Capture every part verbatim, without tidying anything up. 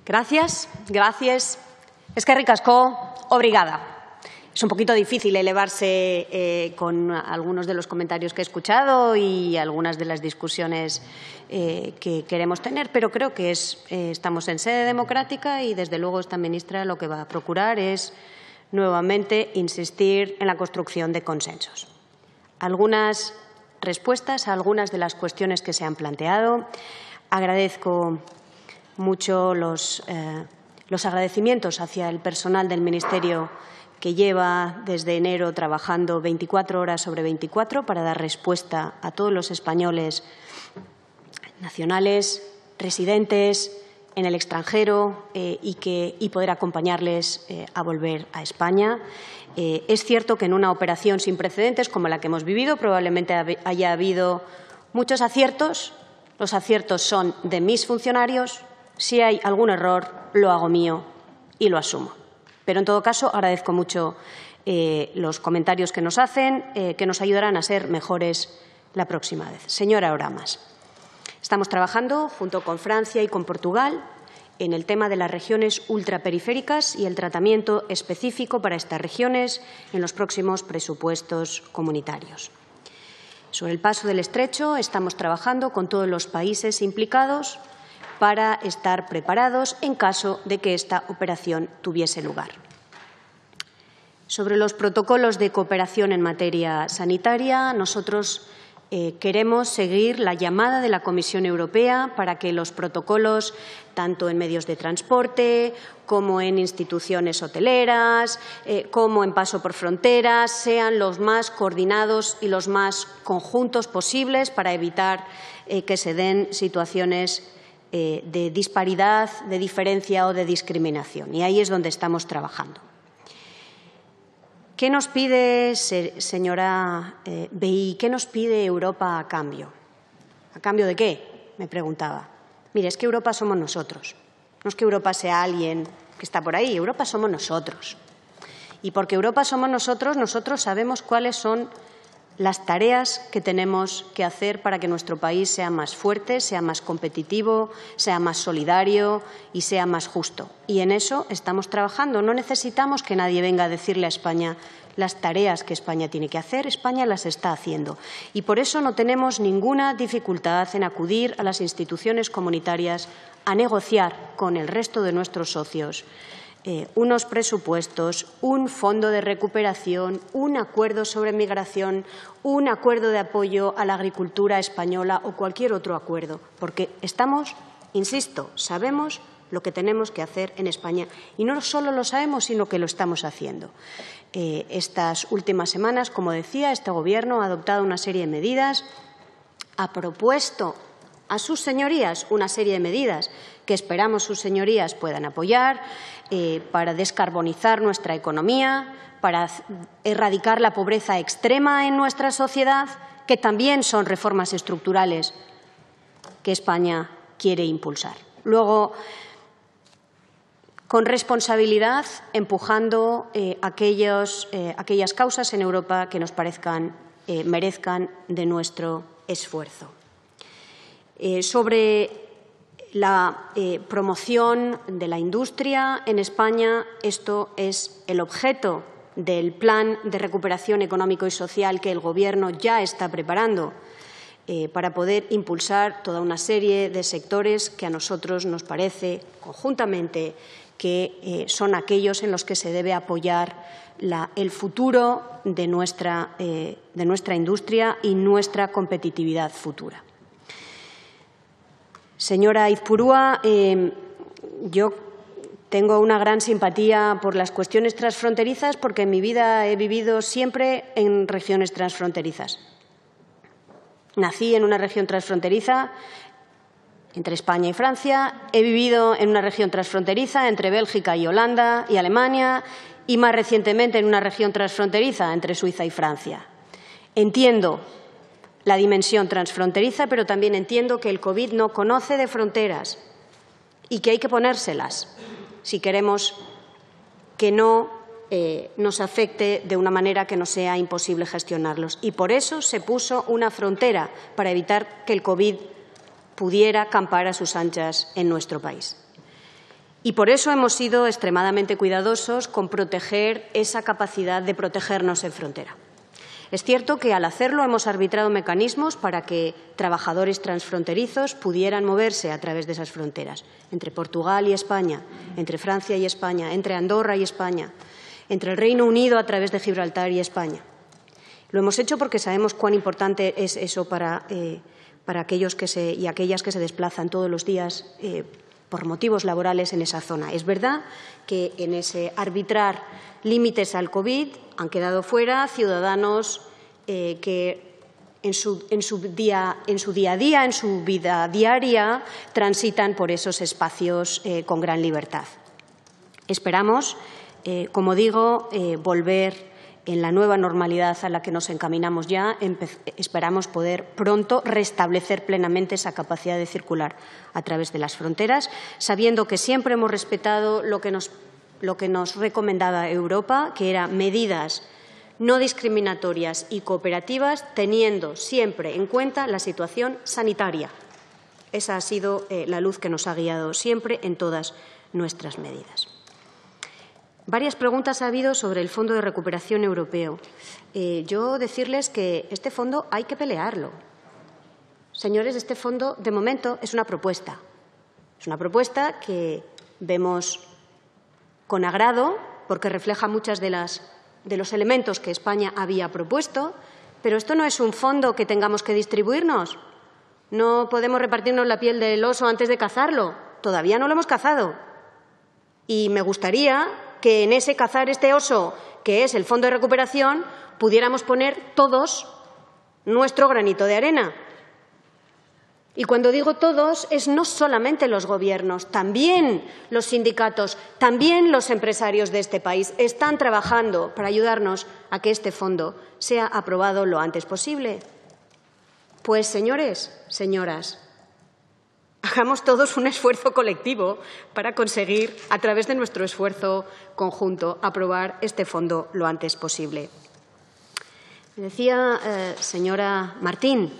Gracias, gracias. Eskerrik asko, obrigada. Es un poquito difícil elevarse eh, con algunos de los comentarios que he escuchado y algunas de las discusiones eh, que queremos tener, pero creo que es, eh, estamos en sede democrática y, desde luego, esta ministra lo que va a procurar es nuevamente insistir en la construcción de consensos. Algunas respuestas a algunas de las cuestiones que se han planteado. Agradezco mucho los, eh, los agradecimientos hacia el personal del Ministerio, que lleva desde enero trabajando veinticuatro horas sobre veinticuatro para dar respuesta a todos los españoles nacionales, residentes en el extranjero eh, y, que, y poder acompañarles eh, a volver a España. Eh, es cierto que en una operación sin precedentes como la que hemos vivido probablemente haya habido muchos aciertos. Los aciertos son de mis funcionarios. Si hay algún error, lo hago mío y lo asumo. Pero, en todo caso, agradezco mucho eh, los comentarios que nos hacen, eh, que nos ayudarán a ser mejores la próxima vez. Señora Oramas, estamos trabajando junto con Francia y con Portugal en el tema de las regiones ultraperiféricas y el tratamiento específico para estas regiones en los próximos presupuestos comunitarios. Sobre el paso del Estrecho, estamos trabajando con todos los países implicados para estar preparados en caso de que esta operación tuviese lugar. Sobre los protocolos de cooperación en materia sanitaria, nosotros eh, queremos seguir la llamada de la Comisión Europea para que los protocolos, tanto en medios de transporte como en instituciones hoteleras, eh, como en paso por fronteras, sean los más coordinados y los más conjuntos posibles para evitar eh, que se den situaciones Eh, de disparidad, de diferencia o de discriminación. Y ahí es donde estamos trabajando. ¿Qué nos pide, señora eh, Vehí, qué nos pide Europa a cambio? ¿A cambio de qué?, me preguntaba. Mire, es que Europa somos nosotros. No es que Europa sea alguien que está por ahí. Europa somos nosotros. Y porque Europa somos nosotros, nosotros sabemos cuáles son las tareas que tenemos que hacer para que nuestro país sea más fuerte, sea más competitivo, sea más solidario y sea más justo. Y en eso estamos trabajando. No necesitamos que nadie venga a decirle a España las tareas que España tiene que hacer. España las está haciendo. Y por eso no tenemos ninguna dificultad en acudir a las instituciones comunitarias a negociar con el resto de nuestros socios Eh, unos presupuestos, un fondo de recuperación, un acuerdo sobre migración, un acuerdo de apoyo a la agricultura española o cualquier otro acuerdo, porque estamos, insisto, sabemos lo que tenemos que hacer en España y no solo lo sabemos, sino que lo estamos haciendo. Eh, estas últimas semanas, como decía, este Gobierno ha adoptado una serie de medidas, ha propuesto a sus señorías una serie de medidas que esperamos sus señorías puedan apoyar eh, para descarbonizar nuestra economía, para erradicar la pobreza extrema en nuestra sociedad, que también son reformas estructurales que España quiere impulsar. Luego, con responsabilidad, empujando eh, aquellos, eh, aquellas causas en Europa que nos parezcan, eh, merezcan de nuestro esfuerzo. Eh, sobre la eh, promoción de la industria en España, esto es el objeto del Plan de Recuperación Económico y Social que el Gobierno ya está preparando eh, para poder impulsar toda una serie de sectores que a nosotros nos parece conjuntamente que eh, son aquellos en los que se debe apoyar la, el futuro de nuestra, eh, de nuestra industria y nuestra competitividad futura. Señora Izpurúa, eh, yo tengo una gran simpatía por las cuestiones transfronterizas porque en mi vida he vivido siempre en regiones transfronterizas. Nací en una región transfronteriza entre España y Francia, he vivido en una región transfronteriza entre Bélgica y Holanda y Alemania y, más recientemente, en una región transfronteriza entre Suiza y Francia. Entiendo la dimensión transfronteriza, pero también entiendo que el COVID no conoce de fronteras y que hay que ponérselas si queremos que no eh, nos afecte de una manera que no sea imposible gestionarlos. Y por eso se puso una frontera, para evitar que el COVID pudiera campar a sus anchas en nuestro país. Y por eso hemos sido extremadamente cuidadosos con proteger esa capacidad de protegernos en frontera. Es cierto que al hacerlo hemos arbitrado mecanismos para que trabajadores transfronterizos pudieran moverse a través de esas fronteras, entre Portugal y España, entre Francia y España, entre Andorra y España, entre el Reino Unido a través de Gibraltar y España. Lo hemos hecho porque sabemos cuán importante es eso para, eh, para aquellos que se, y aquellas que se desplazan todos los días eh, por motivos laborales en esa zona. Es verdad que en ese arbitrar límites al COVID han quedado fuera ciudadanos eh, que en su, en, su día, en su día a día, en su vida diaria, transitan por esos espacios eh, con gran libertad. Esperamos, eh, como digo, eh, volver en la nueva normalidad a la que nos encaminamos ya, esperamos poder pronto restablecer plenamente esa capacidad de circular a través de las fronteras, sabiendo que siempre hemos respetado lo que nos, lo que nos recomendaba Europa, que eran medidas no discriminatorias y cooperativas, teniendo siempre en cuenta la situación sanitaria. Esa ha sido eh, la luz que nos ha guiado siempre en todas nuestras medidas. Varias preguntas ha habido sobre el Fondo de Recuperación Europeo. Eh, yo decirles que este fondo hay que pelearlo. Señores, este fondo, de momento, es una propuesta. Es una propuesta que vemos con agrado, porque refleja muchos de, las, de los elementos que España había propuesto, pero esto no es un fondo que tengamos que distribuirnos. No podemos repartirnos la piel del oso antes de cazarlo. Todavía no lo hemos cazado. Y me gustaría que en ese cazar este oso, que es el Fondo de Recuperación, pudiéramos poner todos nuestro granito de arena. Y cuando digo todos, es no solamente los gobiernos, también los sindicatos, también los empresarios de este país están trabajando para ayudarnos a que este fondo sea aprobado lo antes posible. Pues, señores, señoras, hagamos todos un esfuerzo colectivo para conseguir, a través de nuestro esfuerzo conjunto, aprobar este fondo lo antes posible. Me decía, eh, señora Martín,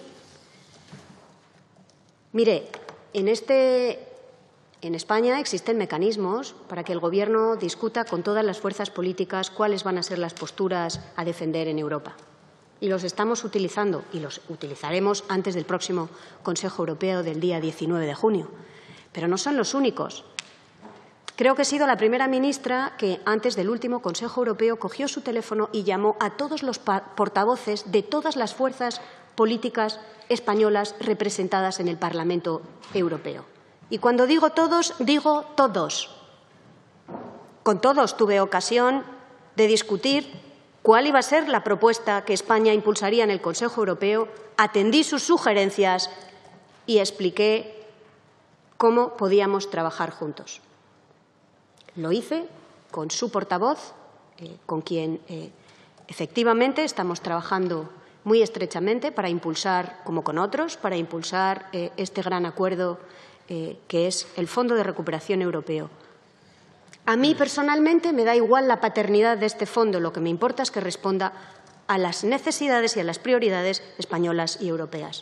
mire, en, este, en España existen mecanismos para que el Gobierno discuta con todas las fuerzas políticas cuáles van a ser las posturas a defender en Europa. Y los estamos utilizando y los utilizaremos antes del próximo Consejo Europeo del día diecinueve de junio. Pero no son los únicos. Creo que he sido la primera ministra que, antes del último Consejo Europeo, cogió su teléfono y llamó a todos los portavoces de todas las fuerzas políticas españolas representadas en el Parlamento Europeo. Y cuando digo todos, digo todos. Con todos tuve ocasión de discutir cuál iba a ser la propuesta que España impulsaría en el Consejo Europeo, atendí sus sugerencias y expliqué cómo podíamos trabajar juntos. Lo hice con su portavoz, eh, con quien eh, efectivamente estamos trabajando muy estrechamente para impulsar, como con otros, para impulsar eh, este gran acuerdo eh, que es el Fondo de Recuperación Europeo. A mí, personalmente, me da igual la paternidad de este fondo. Lo que me importa es que responda a las necesidades y a las prioridades españolas y europeas.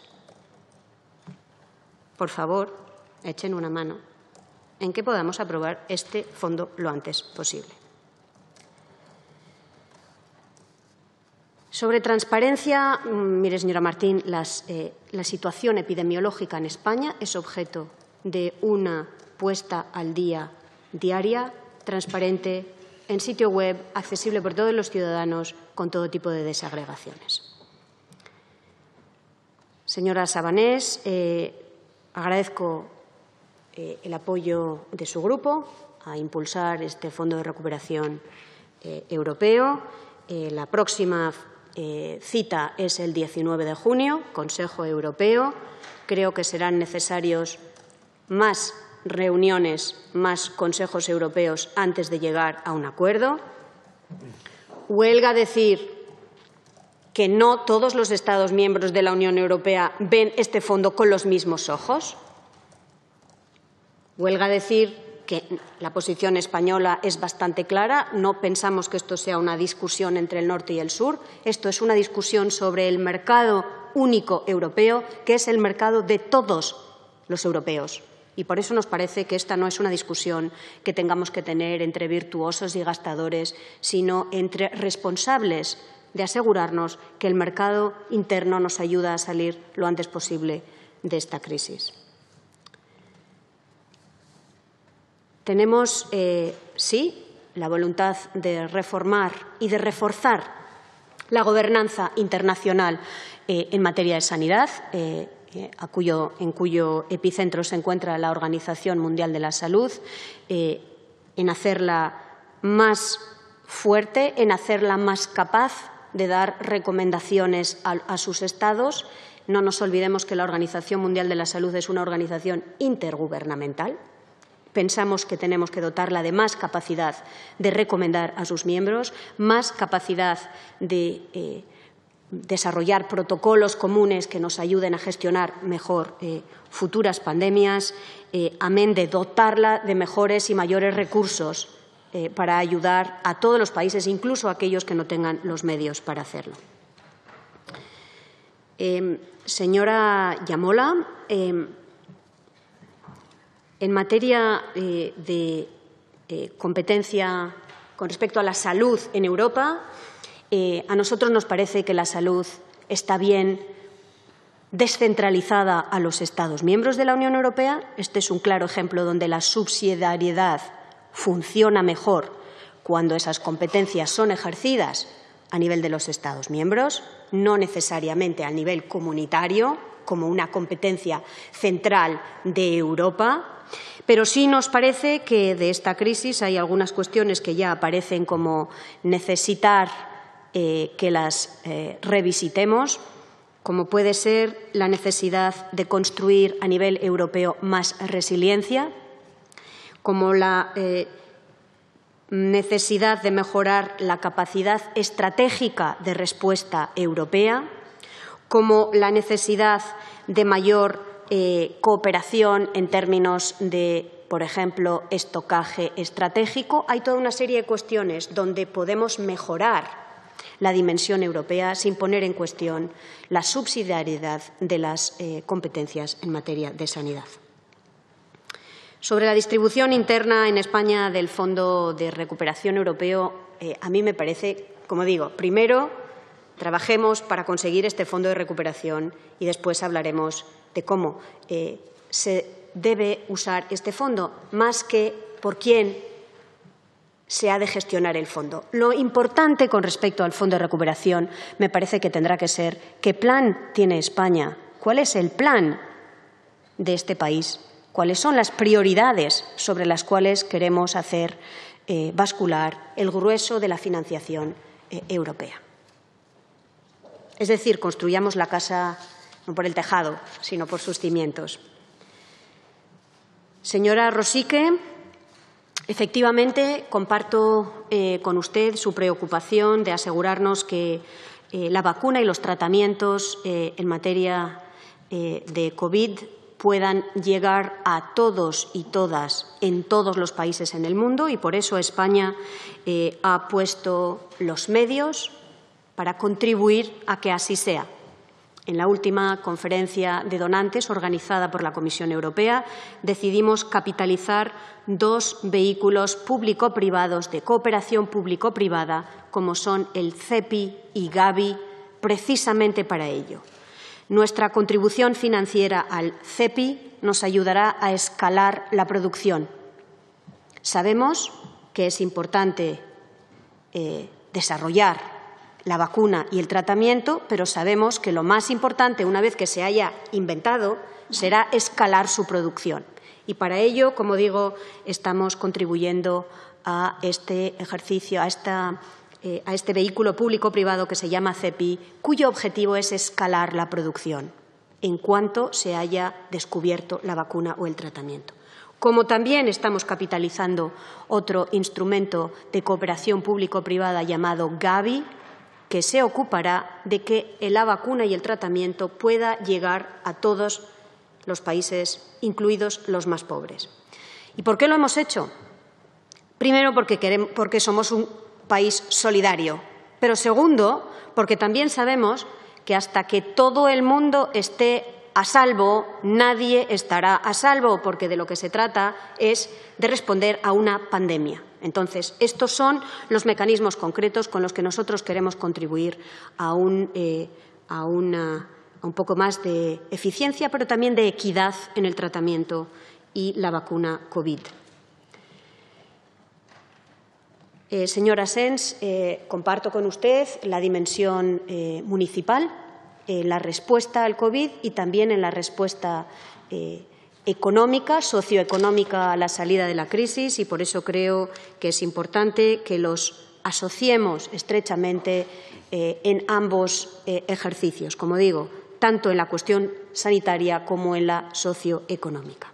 Por favor, echen una mano en que podamos aprobar este fondo lo antes posible. Sobre transparencia, mire, señora Martín, las, eh, la situación epidemiológica en España es objeto de una puesta al día diaria, transparente, en sitio web, accesible por todos los ciudadanos, con todo tipo de desagregaciones. Señora Sabanés, eh, agradezco eh, el apoyo de su grupo a impulsar este Fondo de Recuperación eh, Europeo. Eh, la próxima eh, cita es el diecinueve de junio, Consejo Europeo. Creo que serán necesarios más reuniones, más consejos europeos antes de llegar a un acuerdo. Huelga decir que no todos los Estados miembros de la Unión Europea ven este fondo con los mismos ojos. Huelga decir que la posición española es bastante clara. No pensamos que esto sea una discusión entre el norte y el sur. Esto es una discusión sobre el mercado único europeo, que es el mercado de todos los europeos. Y por eso nos parece que esta no es una discusión que tengamos que tener entre virtuosos y gastadores, sino entre responsables de asegurarnos que el mercado interno nos ayuda a salir lo antes posible de esta crisis. Tenemos, eh, sí, la voluntad de reformar y de reforzar la gobernanza internacional eh, en materia de sanidad, eh, eh, a cuyo, en cuyo epicentro se encuentra la Organización Mundial de la Salud, eh, en hacerla más fuerte, en hacerla más capaz de dar recomendaciones a, a sus Estados. No nos olvidemos que la Organización Mundial de la Salud es una organización intergubernamental. Pensamos que tenemos que dotarla de más capacidad de recomendar a sus miembros, más capacidad de eh, desarrollar protocolos comunes que nos ayuden a gestionar mejor eh, futuras pandemias, eh, amén de dotarla de mejores y mayores recursos eh, para ayudar a todos los países, incluso a aquellos que no tengan los medios para hacerlo. Eh, señora Yamola, eh, en materia eh, de eh, competencia con respecto a la salud en Europa, eh, a nosotros nos parece que la salud está bien descentralizada a los Estados miembros de la Unión Europea. Este es un claro ejemplo donde la subsidiariedad funciona mejor cuando esas competencias son ejercidas a nivel de los Estados miembros, no necesariamente a nivel comunitario, como una competencia central de Europa. Pero sí nos parece que de esta crisis hay algunas cuestiones que ya aparecen como necesitar eh, que las eh, revisitemos, como puede ser la necesidad de construir a nivel europeo más resiliencia, como la eh, necesidad de mejorar la capacidad estratégica de respuesta europea, como la necesidad de mayor Eh, cooperación en términos de, por ejemplo, estocaje estratégico. Hay toda una serie de cuestiones donde podemos mejorar la dimensión europea sin poner en cuestión la subsidiariedad de las eh, competencias en materia de sanidad. Sobre la distribución interna en España del Fondo de Recuperación Europeo, eh, a mí me parece, como digo, primero trabajemos para conseguir este fondo de recuperación y después hablaremos de cómo eh, se debe usar este fondo, más que por quién se ha de gestionar el fondo. Lo importante con respecto al Fondo de Recuperación me parece que tendrá que ser qué plan tiene España, cuál es el plan de este país, cuáles son las prioridades sobre las cuales queremos hacer eh, bascular el grueso de la financiación eh, europea. Es decir, construyamos la casa no por el tejado, sino por sus cimientos. Señora Rosique, efectivamente comparto eh, con usted su preocupación de asegurarnos que eh, la vacuna y los tratamientos eh, en materia eh, de COVID puedan llegar a todos y todas en todos los países en el mundo, y por eso España eh, ha puesto los medios para contribuir a que así sea. En la última conferencia de donantes organizada por la Comisión Europea decidimos capitalizar dos vehículos público-privados de cooperación público-privada, como son el CEPI y Gavi, precisamente para ello. Nuestra contribución financiera al CEPI nos ayudará a escalar la producción. Sabemos que es importante eh, desarrollar la vacuna y el tratamiento, pero sabemos que lo más importante, una vez que se haya inventado, será escalar su producción. Y para ello, como digo, estamos contribuyendo a este ejercicio, a, esta, eh, a este vehículo público-privado que se llama CEPI, cuyo objetivo es escalar la producción en cuanto se haya descubierto la vacuna o el tratamiento. Como también estamos capitalizando otro instrumento de cooperación público-privada llamado Gavi, que se ocupará de que la vacuna y el tratamiento pueda llegar a todos los países, incluidos los más pobres. ¿Y por qué lo hemos hecho? Primero, porque, queremos, porque somos un país solidario, pero segundo, porque también sabemos que hasta que todo el mundo esté a salvo, nadie estará a salvo, porque de lo que se trata es de responder a una pandemia. Entonces, estos son los mecanismos concretos con los que nosotros queremos contribuir a un, eh, a una, a un poco más de eficiencia, pero también de equidad en el tratamiento y la vacuna COVID. Eh, señora Sens, eh, comparto con usted la dimensión eh, municipal en la respuesta al COVID y también en la respuesta eh, económica, socioeconómica a la salida de la crisis, y por eso creo que es importante que los asociemos estrechamente eh, en ambos eh, ejercicios, como digo, tanto en la cuestión sanitaria como en la socioeconómica.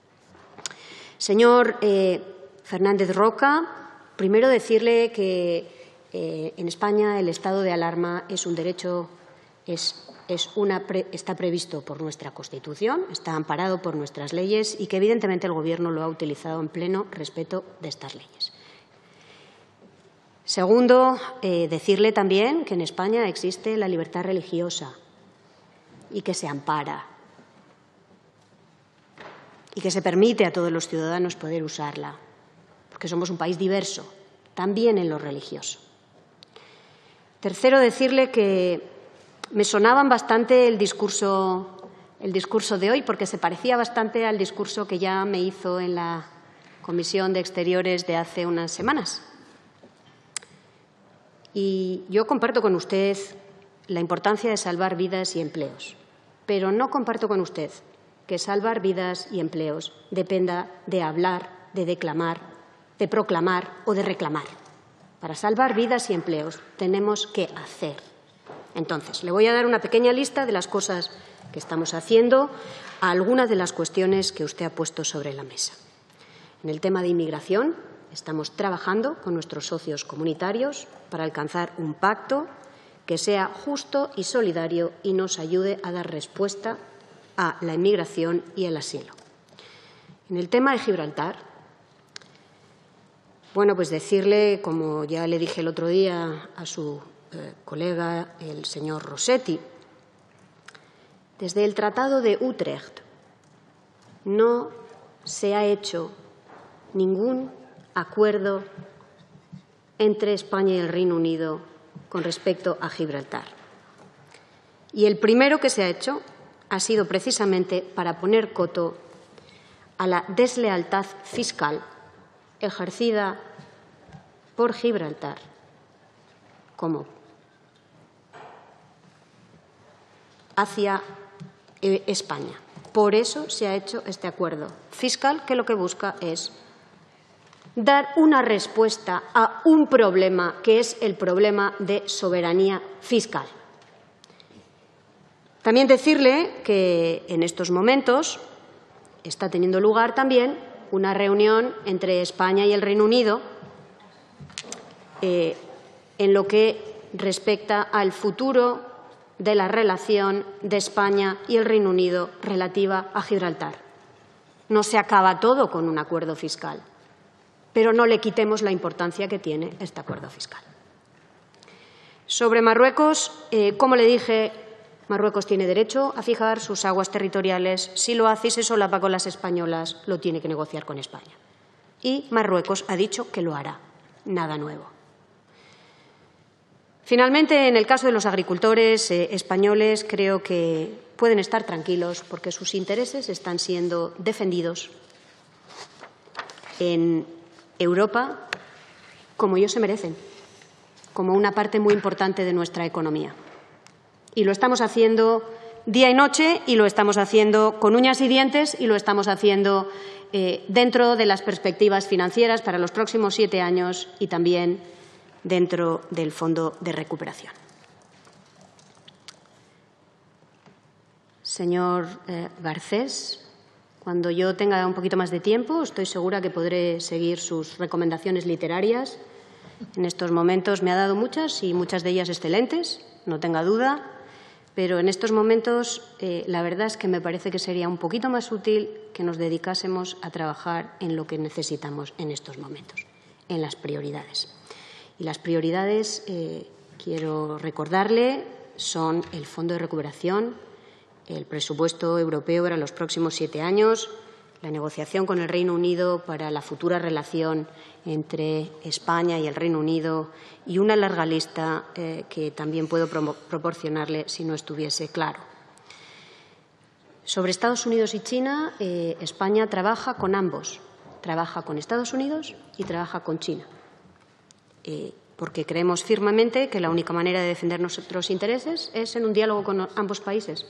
Señor eh, Fernández Roca, primero decirle que eh, en España el estado de alarma es un derecho, es, es una pre, está previsto por nuestra Constitución, está amparado por nuestras leyes y que evidentemente el Gobierno lo ha utilizado en pleno respeto de estas leyes. Segundo, eh, decirle también que en España existe la libertad religiosa y que se ampara y que se permite a todos los ciudadanos poder usarla, porque somos un país diverso, también en lo religioso. Tercero, decirle que me sonaban bastante el discurso, el discurso de hoy, porque se parecía bastante al discurso que ya me hizo en la Comisión de Exteriores de hace unas semanas. Y yo comparto con usted la importancia de salvar vidas y empleos, pero no comparto con usted que salvar vidas y empleos dependa de hablar, de declamar, de proclamar o de reclamar. Para salvar vidas y empleos tenemos que hacer. Entonces, le voy a dar una pequeña lista de las cosas que estamos haciendo a algunas de las cuestiones que usted ha puesto sobre la mesa. En el tema de inmigración, estamos trabajando con nuestros socios comunitarios para alcanzar un pacto que sea justo y solidario y nos ayude a dar respuesta a la inmigración y el asilo. En el tema de Gibraltar, bueno, pues decirle, como ya le dije el otro día a su eh, colega, el señor Rossetti, desde el Tratado de Utrecht no se ha hecho ningún acuerdo entre España y el Reino Unido con respecto a Gibraltar. Y el primero que se ha hecho ha sido precisamente para poner coto a la deslealtad fiscal ejercida por Gibraltar como hacia España. Por eso se ha hecho este acuerdo fiscal, que lo que busca es dar una respuesta a un problema que es el problema de soberanía fiscal. También decirle que en estos momentos está teniendo lugar también una reunión entre España y el Reino Unido eh, en lo que respecta al futuro de la relación de España y el Reino Unido relativa a Gibraltar. No se acaba todo con un acuerdo fiscal, pero no le quitemos la importancia que tiene este acuerdo fiscal. Sobre Marruecos, eh, como le dije, Marruecos tiene derecho a fijar sus aguas territoriales. Si lo hace y se solapa con las españolas, lo tiene que negociar con España. Y Marruecos ha dicho que lo hará. Nada nuevo. Finalmente, en el caso de los agricultores eh, españoles, creo que pueden estar tranquilos porque sus intereses están siendo defendidos en Europa como ellos se merecen, como una parte muy importante de nuestra economía. Y lo estamos haciendo día y noche y lo estamos haciendo con uñas y dientes y lo estamos haciendo eh, dentro de las perspectivas financieras para los próximos siete años y también dentro del Fondo de Recuperación. Señor eh, Garcés, cuando yo tenga un poquito más de tiempo, estoy segura que podré seguir sus recomendaciones literarias. En estos momentos me ha dado muchas y muchas de ellas excelentes, no tenga duda. Pero en estos momentos eh, la verdad es que me parece que sería un poquito más útil que nos dedicásemos a trabajar en lo que necesitamos en estos momentos, en las prioridades. Y las prioridades, eh, quiero recordarle, son el Fondo de Recuperación el presupuesto europeo para los próximos siete años, la negociación con el Reino Unido para la futura relación entre España y el Reino Unido y una larga lista eh, que también puedo pro proporcionarle si no estuviese claro. Sobre Estados Unidos y China, eh, España trabaja con ambos. Trabaja con Estados Unidos y trabaja con China. Eh, porque creemos firmemente que la única manera de defender nuestros intereses es en un diálogo con ambos países,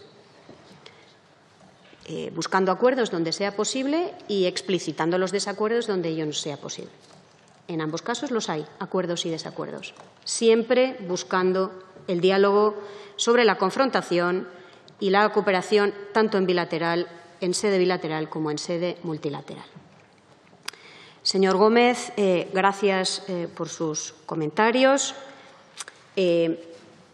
eh, buscando acuerdos donde sea posible y explicitando los desacuerdos donde ello no sea posible. En ambos casos los hay, acuerdos y desacuerdos, siempre buscando el diálogo sobre la confrontación y la cooperación tanto en bilateral, en sede bilateral como en sede multilateral. Señor Gómez, eh, gracias eh, por sus comentarios. Eh,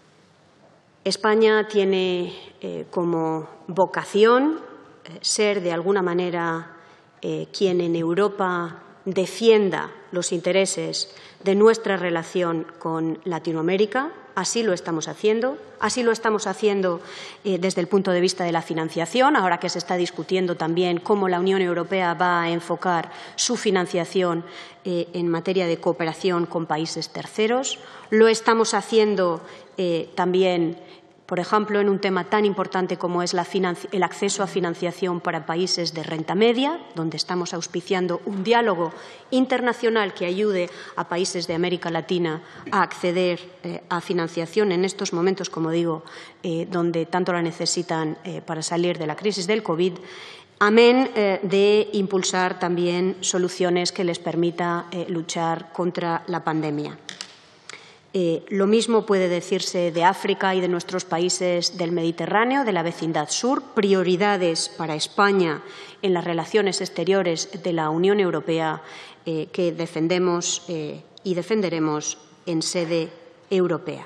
España tiene eh, como vocación eh, ser, de alguna manera, eh, quien en Europa defienda los intereses de nuestra relación con Latinoamérica. Así lo estamos haciendo. Así lo estamos haciendo eh, desde el punto de vista de la financiación, ahora que se está discutiendo también cómo la Unión Europea va a enfocar su financiación eh, en materia de cooperación con países terceros. Lo estamos haciendo eh, también, por ejemplo, en un tema tan importante como es la el acceso a financiación para países de renta media, donde estamos auspiciando un diálogo internacional que ayude a países de América Latina a acceder eh, a financiación en estos momentos, como digo, eh, donde tanto la necesitan eh, para salir de la crisis del COVID, amén eh, de impulsar también soluciones que les permita eh, luchar contra la pandemia. Eh, lo mismo puede decirse de África y de nuestros países del Mediterráneo, de la vecindad sur, prioridades para España en las relaciones exteriores de la Unión Europea eh, que defendemos eh, y defenderemos en sede europea.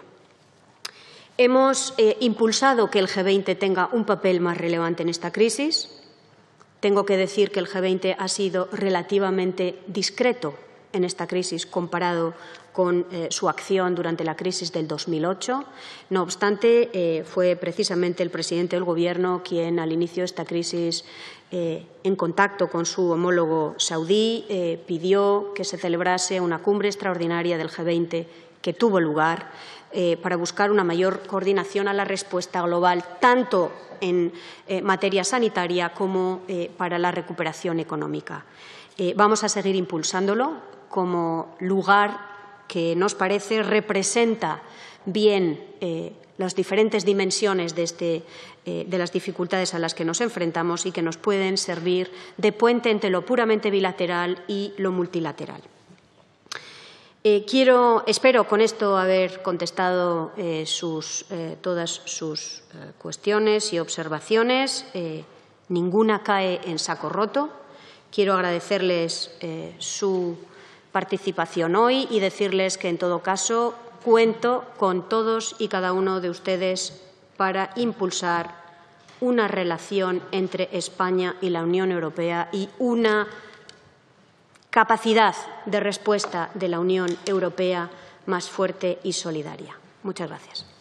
Hemos eh, impulsado que el G veinte tenga un papel más relevante en esta crisis. Tengo que decir que el G veinte ha sido relativamente discreto en esta crisis comparado con eh, su acción durante la crisis del dos mil ocho. No obstante, eh, fue precisamente el presidente del Gobierno quien, al inicio de esta crisis, eh, en contacto con su homólogo saudí, eh, pidió que se celebrase una cumbre extraordinaria del G veinte que tuvo lugar eh, para buscar una mayor coordinación a la respuesta global, tanto en eh, materia sanitaria como eh, para la recuperación económica. Eh, vamos a seguir impulsándolo como lugar que nos parece representa bien eh, las diferentes dimensiones de, este, eh, de las dificultades a las que nos enfrentamos y que nos pueden servir de puente entre lo puramente bilateral y lo multilateral. Eh, quiero, espero con esto haber contestado eh, sus, eh, todas sus eh, cuestiones y observaciones. Eh, ninguna cae en saco roto. Quiero agradecerles eh, su participación hoy y decirles que, en todo caso, cuento con todos y cada uno de ustedes para impulsar una relación entre España y la Unión Europea y una capacidad de respuesta de la Unión Europea más fuerte y solidaria. Muchas gracias.